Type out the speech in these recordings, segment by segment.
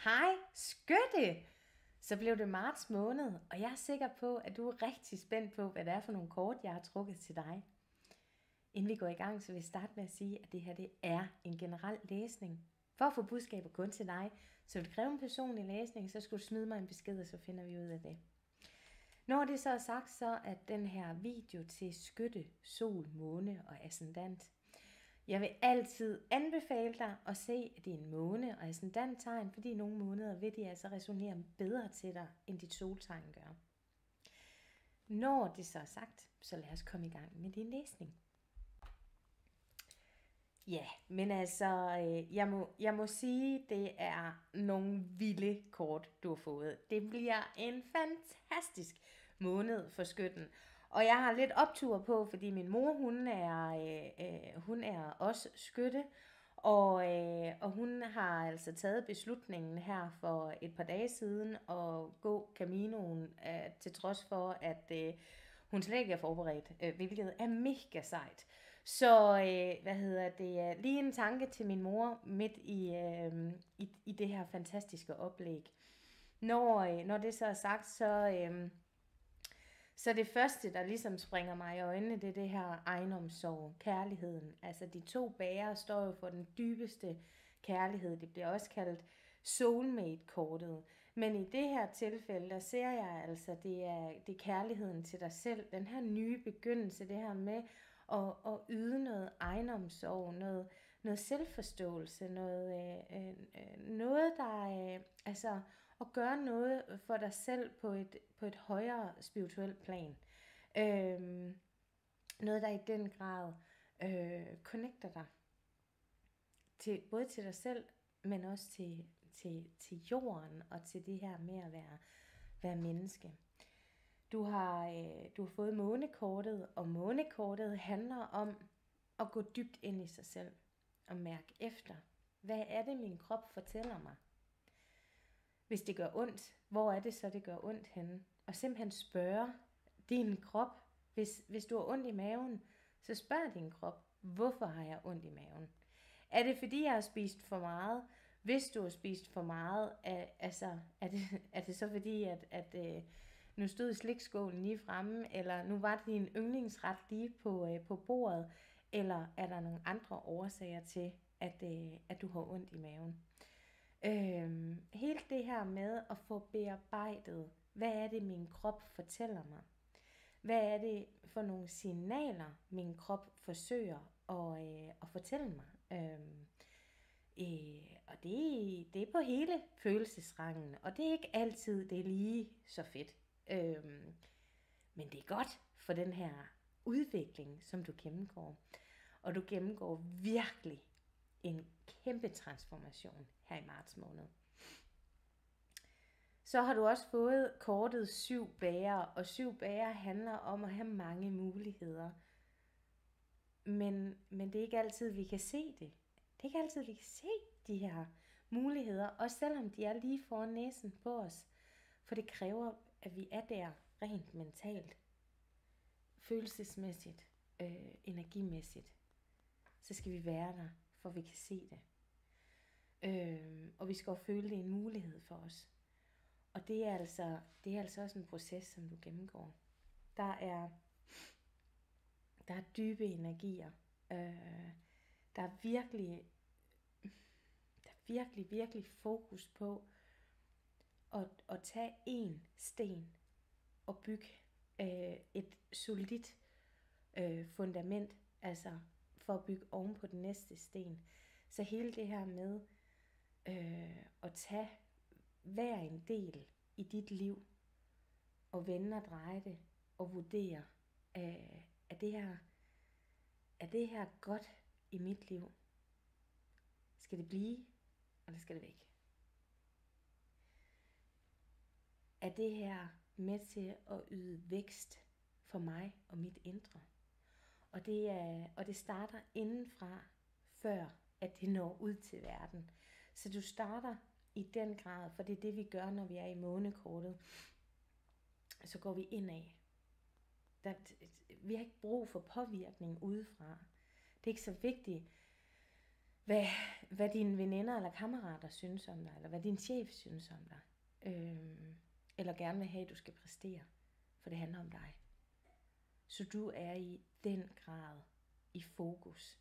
Hej, skytte! Så blev det marts måned, og jeg er sikker på, at du er rigtig spændt på, hvad det er for nogle kort, jeg har trukket til dig. Inden vi går i gang, så vil jeg starte med at sige, at det her det er en generel læsning. For at få budskaber kun til dig, så vil det kræve en personlig læsning, så skal du smide mig en besked, og så finder vi ud af det. Når det så er sagt, så er den her video til skytte, sol, måne og ascendant. Jeg vil altid anbefale dig at se, at det er en måne og ascendanttegn, fordi nogle måneder vil de altså resonere bedre til dig, end dit soltegn gør. Når det så er sagt, så lad os komme i gang med din læsning. Ja, men altså, jeg må sige, det er nogle vilde kort, du har fået. Det bliver en fantastisk måned for skytten. Og jeg har lidt optur på, fordi min mor, hun er også skytte, og hun har altså taget beslutningen her for et par dage siden at gå Caminoen, til trods for, at hun slet ikke er forberedt, hvilket er mega sejt. Så lige en tanke til min mor midt i det her fantastiske oplæg. Når det så er sagt, så det første, der ligesom springer mig i øjnene, det er det her egenomsorg, kærligheden. Altså de to bærer står jo for den dybeste kærlighed. Det bliver også kaldt soulmate-kortet. Men i det her tilfælde, der ser jeg altså, det er kærligheden til dig selv. Den her nye begyndelse, det her med at yde noget egenomsorg, noget selvforståelse, noget der altså at gøre noget for dig selv på et højere spirituelt plan. Noget der i den grad connecter dig både til dig selv, men også til jorden og til det her med at være menneske. Du har fået månekortet, og månekortet handler om at gå dybt ind i sig selv og mærke efter. Hvad er det, min krop fortæller mig? Hvis det gør ondt, hvor er det så, det gør ondt henne? Og simpelthen spørge din krop, hvis du har ondt i maven, så spørg din krop, hvorfor har jeg ondt i maven? Er det fordi, jeg har spist for meget? Hvis du har spist for meget, er det så fordi, at nu stod slikskålen lige fremme, eller nu var det din yndlingsret lige på bordet, eller er der nogle andre årsager til, at du har ondt i maven? Helt det her med at få bearbejdet, hvad er det min krop fortæller mig? Hvad er det for nogle signaler min krop forsøger at fortælle mig? Og det er på hele følelsesrangen, og det er ikke altid det er lige så fedt. Men det er godt for den her udvikling, som du gennemgår. Og du gennemgår virkelig en kæmpe transformation her i marts måned. Så har du også fået kortet 7 bærer, og 7 bærer handler om at have mange muligheder. Men det er ikke altid, vi kan se det. Det er ikke altid, vi kan se de her muligheder, også selvom de er lige foran næsen på os. For det kræver, at vi er der rent mentalt, følelsesmæssigt, energimæssigt. Så skal vi være der, for vi kan se det. Og vi skal jo føle, det er en mulighed for os. Og det er altså også en proces, som du gennemgår. Der er dybe energier. Der er virkelig fokus på at tage en sten og bygge et solidt fundament, altså for at bygge oven på den næste sten. Så hele det her med at tage hver en del i dit liv og vende og dreje det og vurdere, er det her godt i mit liv? Skal det blive, eller skal det væk? Er det her med til at yde vækst for mig og mit indre? Og det starter indenfra, før at det når ud til verden. Så du starter i den grad, for det er det, vi gør, når vi er i månekortet. Så går vi indad. Vi har ikke brug for påvirkning udefra. Det er ikke så vigtigt, hvad dine veninder eller kammerater synes om dig, eller hvad din chef synes om dig, eller gerne vil have, at du skal præstere, for det handler om dig. Så du er i den grad i fokus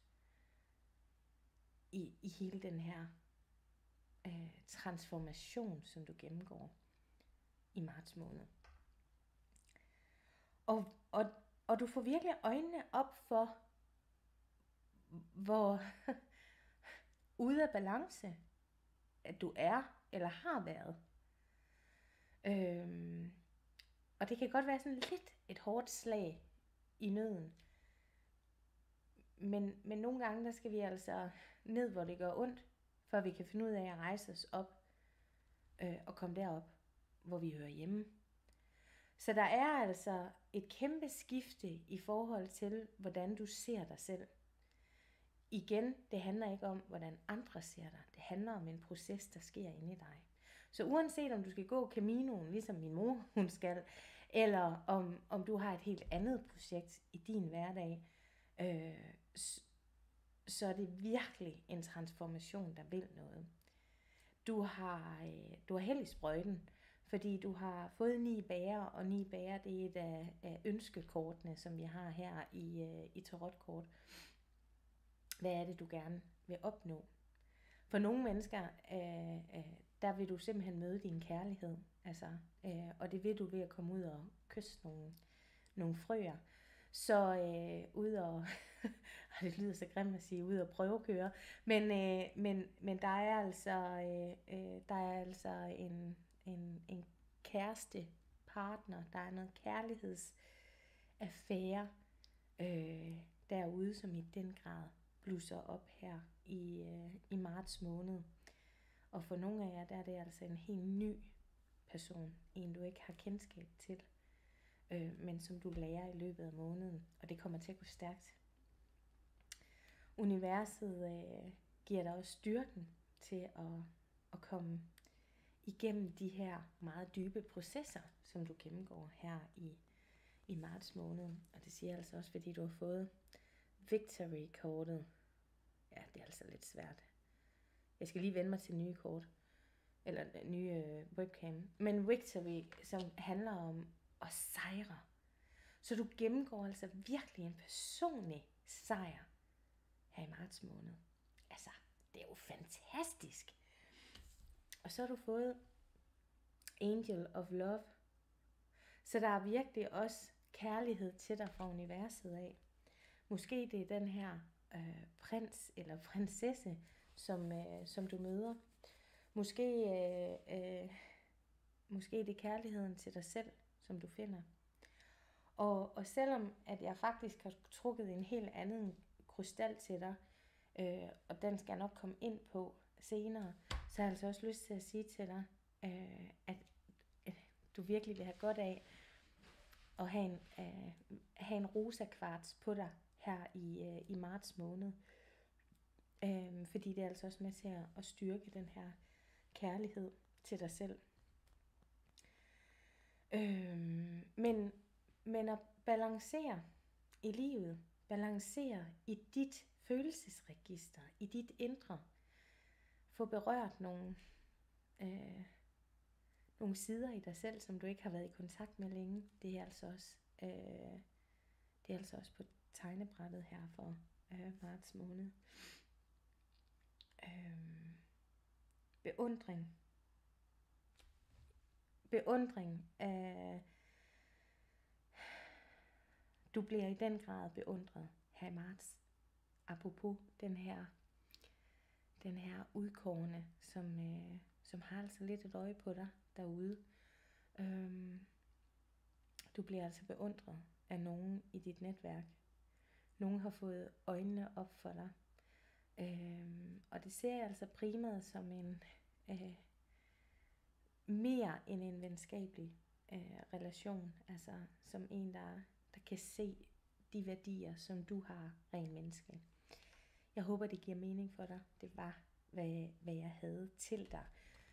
i hele den her transformation, som du gennemgår i marts måned. Og du får virkelig øjnene op for, hvor ude af balance, at du er eller har været. Og det kan godt være sådan lidt et hårdt slag i nøden. Men nogle gange, der skal vi altså ned, hvor det gør ondt, før vi kan finde ud af at rejse os op og komme derop, hvor vi hører hjemme. Så der er altså et kæmpe skifte i forhold til, hvordan du ser dig selv. Igen, det handler ikke om, hvordan andre ser dig. Det handler om en proces, der sker inde i dig. Så uanset om du skal gå Caminoen, ligesom min mor hun skal, eller om du har et helt andet projekt i din hverdag, så er det virkelig en transformation, der vil noget. Du har held i sprøjten, fordi du har fået 9 bærer, og 9 bærer, det er et af ønskekortene, som vi har her i tarotkort. Hvad er det, du gerne vil opnå? For nogle mennesker, der vil du simpelthen møde din kærlighed, og det vil du ved at komme ud og kysse nogle frøer. Så ud og, det lyder så grimt at sige, ud og prøvekøre, men der er altså en kæreste partner, der er noget kærlighedsaffære derude, som i den grad blusser op her i marts måned. Og for nogle af jer, der er det altså en helt ny person, en du ikke har kendskab til, men som du lærer i løbet af måneden, og det kommer til at gå stærkt. Universet giver dig også styrken til at komme igennem de her meget dybe processer, som du gennemgår her i marts måned. Og det siger jeg altså også, fordi du har fået Victory-kortet. Ja, det er altså lidt svært. Jeg skal lige vende mig til nye kort, eller nye webcam. Men Victory, som handler om at sejre. Så du gennemgår altså virkelig en personlig sejr her i marts måned. Altså, det er jo fantastisk. Og så har du fået Angel of Love. Så der er virkelig også kærlighed til dig fra universet af. Måske det er den her prins eller prinsesse, som du møder. Måske det er kærligheden til dig selv, som du finder. Og selvom at jeg faktisk har trukket en helt anden krystal til dig, og den skal jeg nok komme ind på senere, så har jeg altså også lyst til at sige til dig, at du virkelig vil have godt af at have en rosa kvarts på dig her i marts måned. Fordi det er altså også med til at styrke den her kærlighed til dig selv. Men at balancere i livet, balancere i dit følelsesregister, i dit indre, få berørt nogle sider i dig selv, som du ikke har været i kontakt med længe. Det er altså også på tegnebrættet her for marts måned. Beundring. Du bliver i den grad beundret her i marts. Apropos den her udkårne, som har altså lidt et øje på dig derude. Du bliver altså beundret af nogen i dit netværk. Nogen har fået øjnene op for dig. Og det ser jeg altså primært som en mere end en venskabelig relation. Altså som en, der kan se de værdier, som du har rent menneskeligt. Jeg håber, det giver mening for dig. Det var, hvad jeg havde til dig.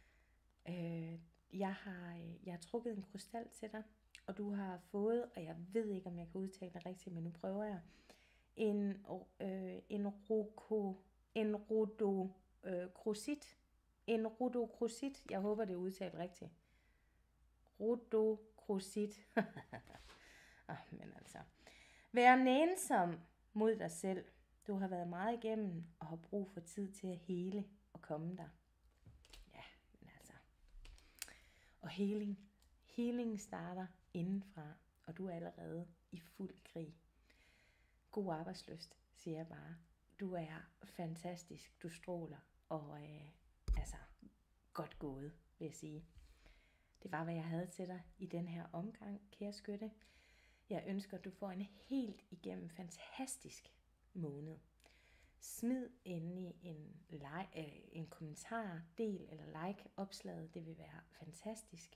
Jeg har trukket en krystal til dig, og du har fået, og jeg ved ikke, om jeg kan udtale det rigtigt, men nu prøver jeg, en rododendron rhodocrosit. En rhodocrosit. Jeg håber, det er udtalt rigtigt. Rhodocrosit. Men altså. Vær nænsom mod dig selv. Du har været meget igennem og har brug for tid til at hele og komme dig. Ja, men altså. Og healing starter indenfra, og du er allerede i fuld krig. God arbejdslyst, siger jeg bare. Du er fantastisk, du stråler, og godt gået, vil jeg sige. Det var, hvad jeg havde til dig i den her omgang, kære skytte. Jeg ønsker, at du får en helt igennem fantastisk måned. Smid endelig en kommentar, del eller like opslaget. Det vil være fantastisk.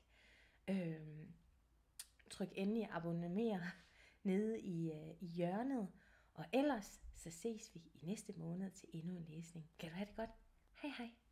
Tryk endelig abonner nede i hjørnet. Og ellers så ses vi i næste måned til endnu en læsning. Kan du have det godt? Hej hej.